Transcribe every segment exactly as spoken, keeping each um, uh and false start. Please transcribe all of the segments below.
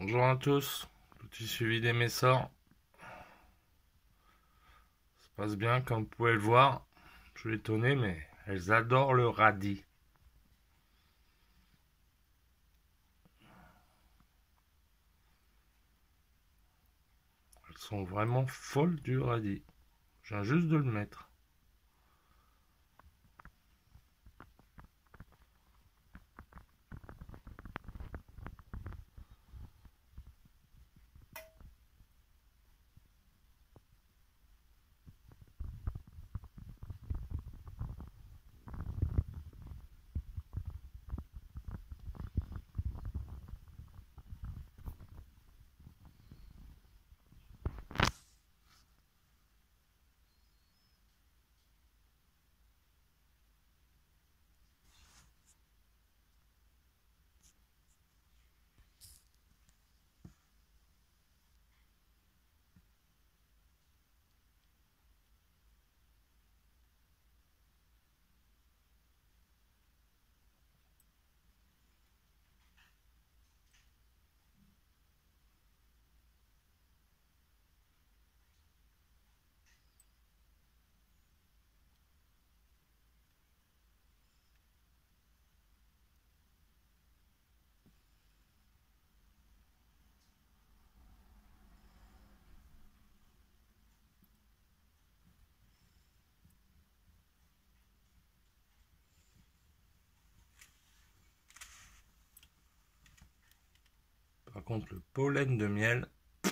Bonjour à tous, petit suivi des Messors. Ça se passe bien, comme vous pouvez le voir. Je suis étonné, mais elles adorent le radis. Elles sont vraiment folles du radis. Je viens juste de le mettre. Par contre, le pollen de miel,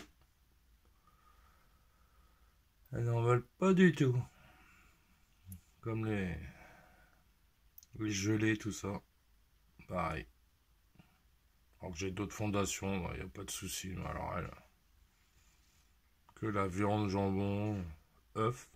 elles n'en veulent pas du tout. Comme les, les gelées, tout ça. Pareil. Alors que j'ai d'autres fondations, il n'y a pas de souci. Alors elles, que la viande, jambon, œufs.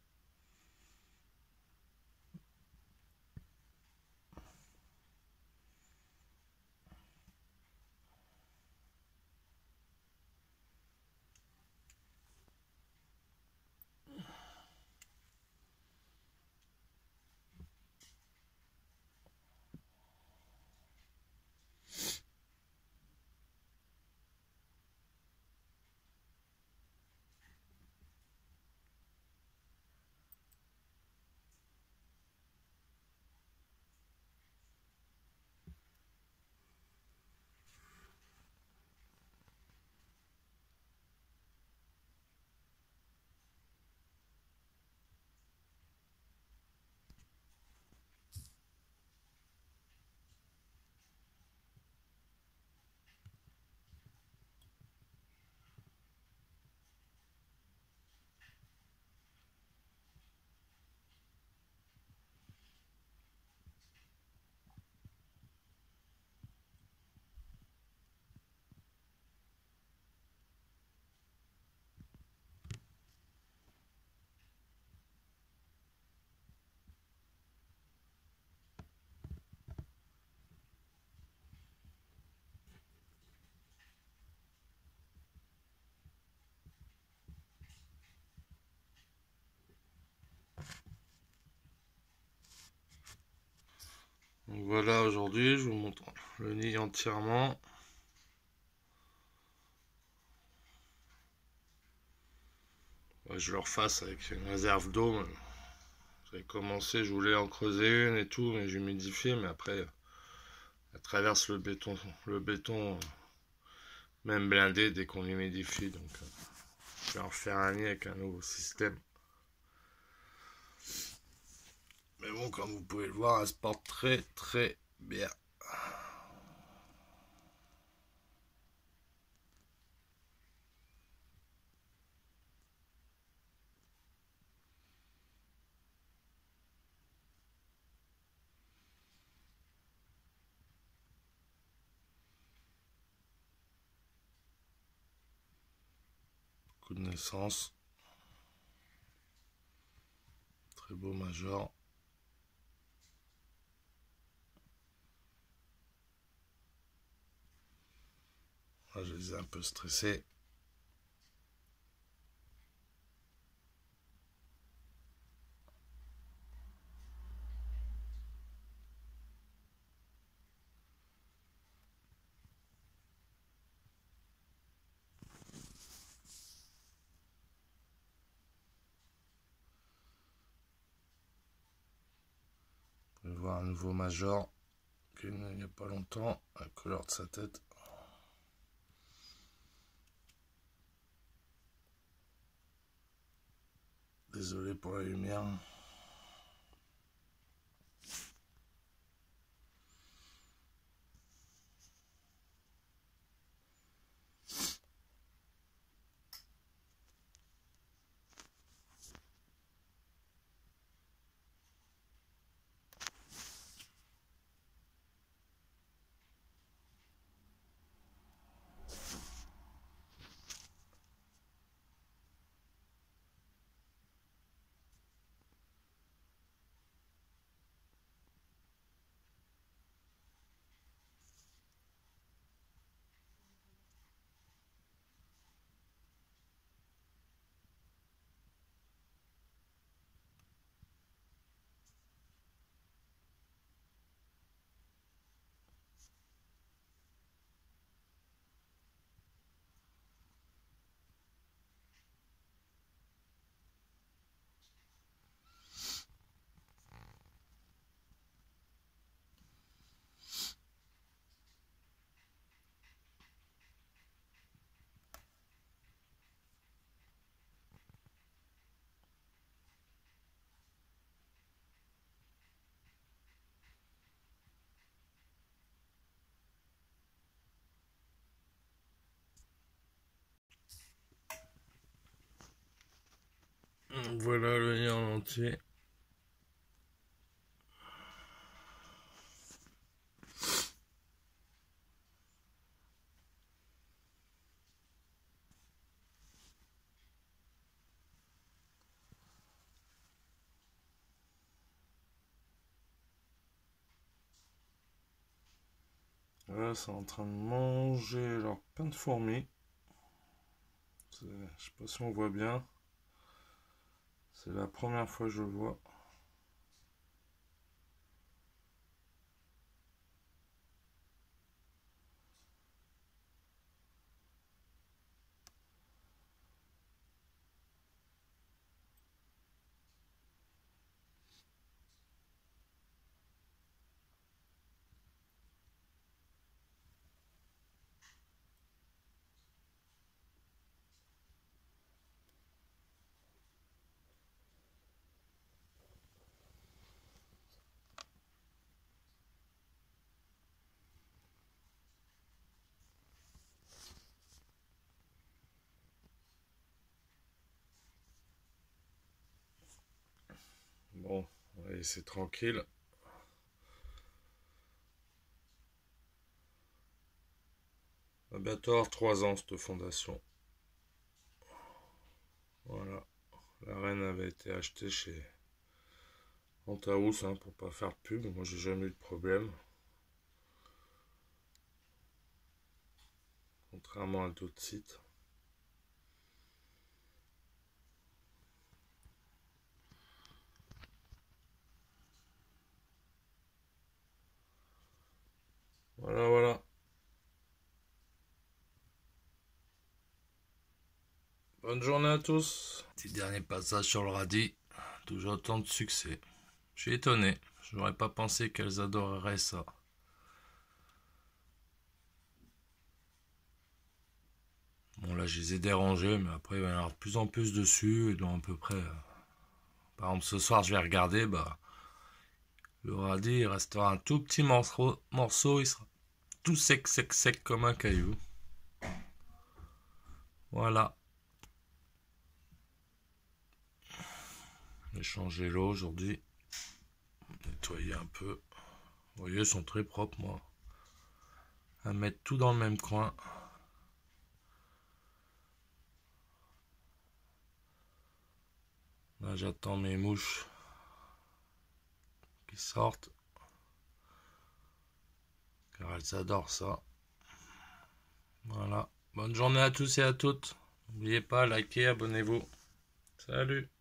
Donc voilà, aujourd'hui, je vous montre le nid entièrement. Ouais, je le refasse avec une réserve d'eau. J'avais commencé, je voulais en creuser une et tout, mais j'humidifiais, mais après, elle traverse le béton, le béton, même blindé dès qu'on humidifie. Donc, euh, je vais en refaire un nid avec un nouveau système. Mais bon, comme vous pouvez le voir, elle se porte très très bien. Coup de naissance. Très beau major. Là, je les ai un peu stressés. voir un nouveau Major qu'il n'y a pas longtemps, la couleur de sa tête. Désolé pour la lumière. Voilà le nez en entier. Là, c'est en train de manger leur pain de fourmis. Je sais pas si on voit bien. C'est la première fois que je le vois. Bon, allez, c'est tranquille. Va bientôt avoir trois ans cette fondation. Voilà. La reine avait été achetée chez Antaous, hein, pour pas faire de pub. Moi, j'ai jamais eu de problème. Contrairement à d'autres sites. Voilà, voilà. Bonne journée à tous. Petit dernier passage sur le radis. Toujours autant de succès. Je suis étonné. Je n'aurais pas pensé qu'elles adoreraient ça. Bon, là, je les ai dérangés, mais après, il va y en avoir de plus en plus dessus. Et donc, à peu près... euh, Par exemple, ce soir, je vais regarder, bah... Le radis, il restera un tout petit morceau, morceau, il sera tout sec, sec, sec comme un caillou. Voilà. J'ai changé l'eau aujourd'hui. Nettoyer un peu. Vous voyez, ils sont très propres, moi. À mettre tout dans le même coin. Là, j'attends mes mouches qui sortent. Car elles adorent ça. Voilà. Bonne journée à tous et à toutes. N'oubliez pas, likez, abonnez-vous. Salut!